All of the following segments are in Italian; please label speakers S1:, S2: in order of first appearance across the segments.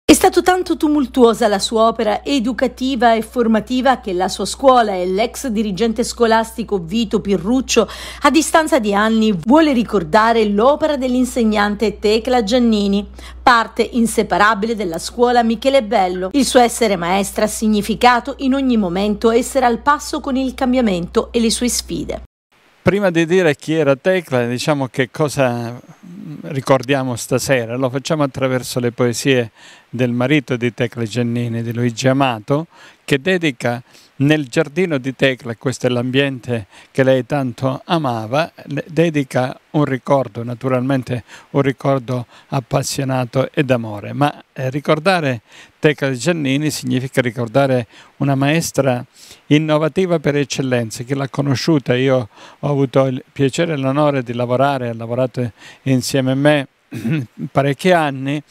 S1: È stato tanto tumultuosa la sua opera educativa e formativa che la sua scuola e l'ex dirigente scolastico Vito Pirruccio, a distanza di anni, vuole ricordare l'opera dell'insegnante Tecla Giannini, parte inseparabile della scuola Michele Bello. Il suo essere maestra ha significato in ogni momento essere al passo con il cambiamento e le sue sfide.
S2: Prima di dire chi era Tecla, diciamo che cosa ricordiamo stasera. Lo facciamo attraverso le poesie del marito di Tecla Giannini, di Luigi Amato, che dedica nel giardino di Tecla, questo è l'ambiente che lei tanto amava, dedica un ricordo, naturalmente un ricordo appassionato e d'amore. Ma ricordare Tecla Giannini significa ricordare una maestra innovativa per eccellenza. Chi l'ha conosciuta, io ho avuto il piacere e l'onore di lavorare, ha lavorato insieme a me parecchi anni.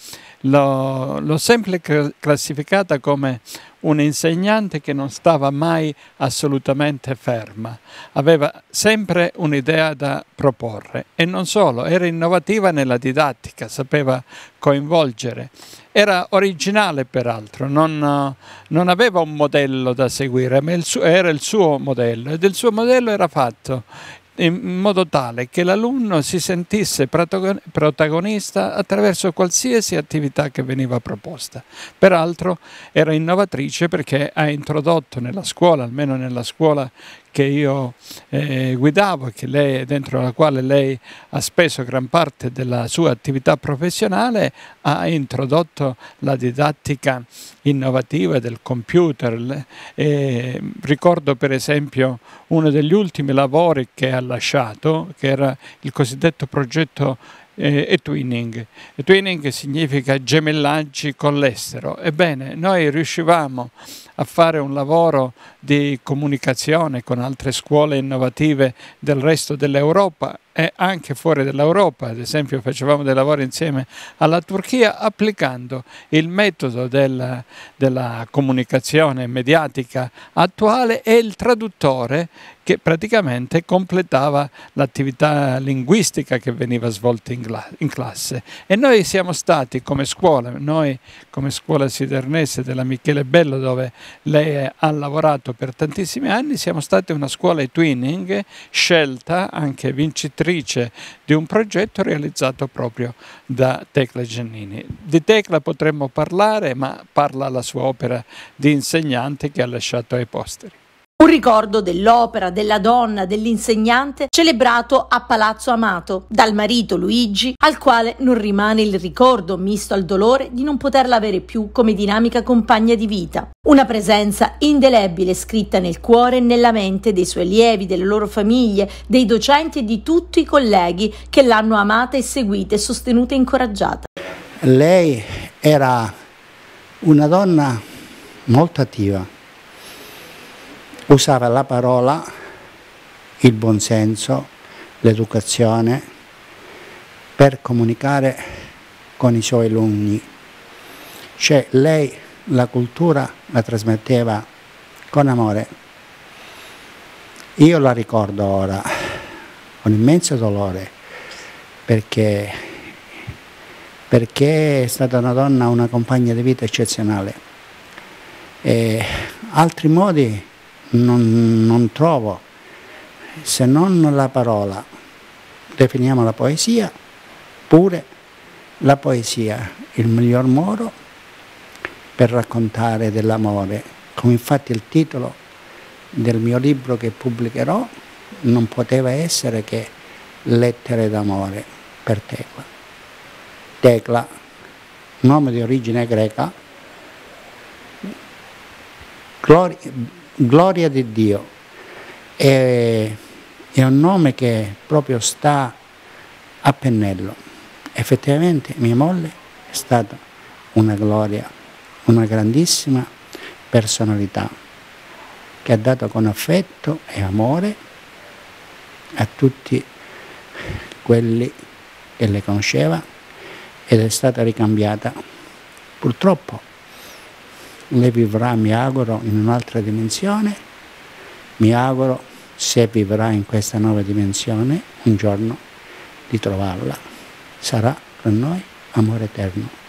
S2: L'ho sempre classificata come un'insegnante che non stava mai assolutamente ferma, aveva sempre un'idea da proporre e non solo, era innovativa nella didattica, sapeva coinvolgere, era originale peraltro, non aveva un modello da seguire, ma era il suo modello ed il suo modello era fatto in modo tale che l'alunno si sentisse protagonista attraverso qualsiasi attività che veniva proposta. Peraltro era innovatrice perché ha introdotto nella scuola, almeno nella scuola che io guidavo e dentro la quale lei ha speso gran parte della sua attività professionale, ha introdotto la didattica innovativa del computer. Ricordo per esempio uno degli ultimi lavori che ha lasciato, che era il cosiddetto progetto e-twinning. E-twinning significa gemellaggi con l'estero. Ebbene, noi riuscivamo a fare un lavoro di comunicazione con altre scuole innovative del resto dell'Europa e anche fuori dell'Europa. Ad esempio facevamo dei lavori insieme alla Turchia applicando il metodo della comunicazione mediatica attuale e il traduttore che praticamente completava l'attività linguistica che veniva svolta in classe. E noi siamo stati come scuola, noi come scuola sidernese della Michele Bello, dove lei ha lavorato per tantissimi anni, siamo stati una scuola e-twinning scelta, anche vincitrice di un progetto realizzato proprio da Tecla Giannini. Di Tecla potremmo parlare, ma parla la sua opera di insegnante che ha lasciato ai posteri.
S1: Un ricordo dell'opera, della donna, dell'insegnante celebrato a Palazzo Amato, dal marito Luigi, al quale non rimane il ricordo misto al dolore di non poterla avere più come dinamica compagna di vita. Una presenza indelebile scritta nel cuore e nella mente dei suoi allievi, delle loro famiglie, dei docenti e di tutti i colleghi che l'hanno amata e seguita e sostenuta e incoraggiata.
S3: Lei era una donna molto attiva. Usava la parola, il buonsenso, l'educazione per comunicare con i suoi alunni. Cioè lei la cultura la trasmetteva con amore. Io la ricordo ora con immenso dolore perché è stata una donna, una compagna di vita eccezionale. E altri modi non trovo, se non la parola. Definiamo la poesia, pure la poesia, il miglior modo per raccontare dell'amore, come infatti il titolo del mio libro che pubblicherò non poteva essere che Lettere d'amore per Tecla. Tecla, nome di origine greca, gloria di Dio, è un nome che proprio sta a pennello. Effettivamente mia moglie è stata una gloria, una grandissima personalità che ha dato con affetto e amore a tutti quelli che le conosceva ed è stata ricambiata. Purtroppo lei vivrà, mi auguro, in un'altra dimensione, mi auguro, se vivrà in questa nuova dimensione, un giorno di trovarla. Sarà per noi amore eterno.